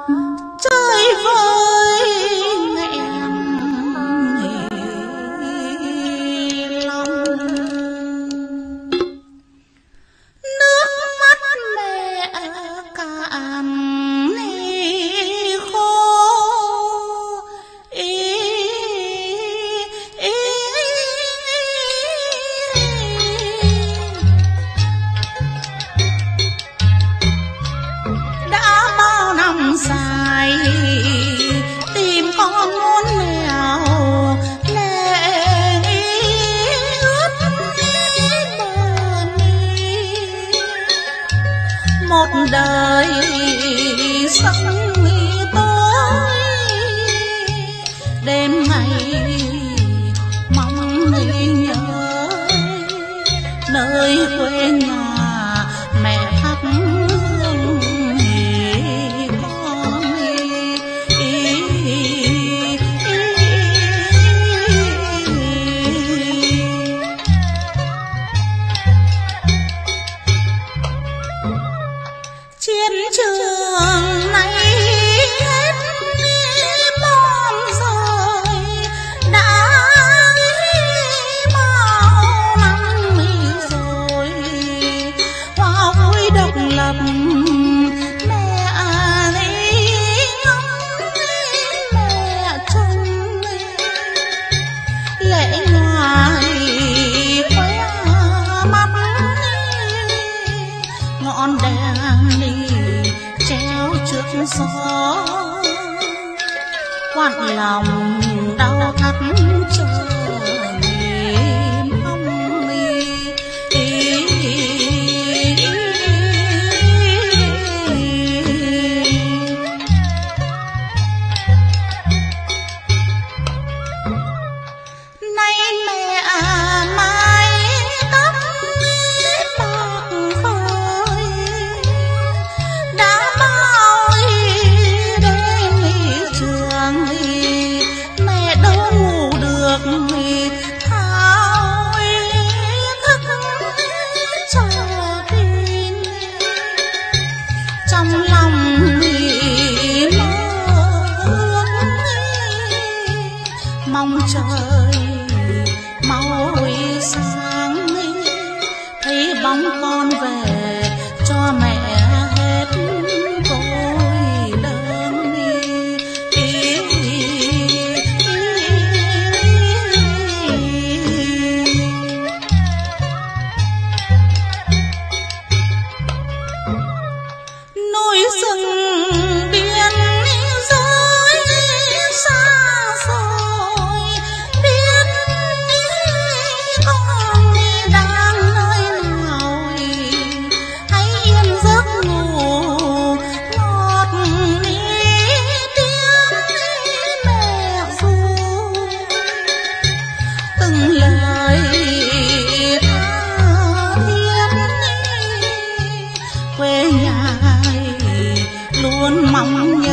chơi với mẹ lòng. Nước mắt mẹ cạn khô, đã bao năm dài tìm con muốn nghèo lệ ướt bờ mi. Một đời sống tối đêm ngày mong nhớ nơi quê nhà mẹ thắp hương con. Chiến trường này hết bom rồi, đã bao năm rồi. Hoa vui độc lập mẹ ngóng mẹ trông lệ ngoài khóe mắt, ngọn đèn đi treo trước gió quặn lòng đau thắt chờ mong nay mẹ mái tóc bạc phơi, đã bao đêm trường mẹ đâu ngủ được thao thức chờ tin. Trong lòng mong trời mau sáng, thấy bóng con về cho mẹ hết tôi đơn. Núi rừng biên giới xa xôi, biết con đang nơi nào, hãy yên giấc ngủ ngọt tiếng mẹ ru. Từng lời tha thiết quê nhà luôn mong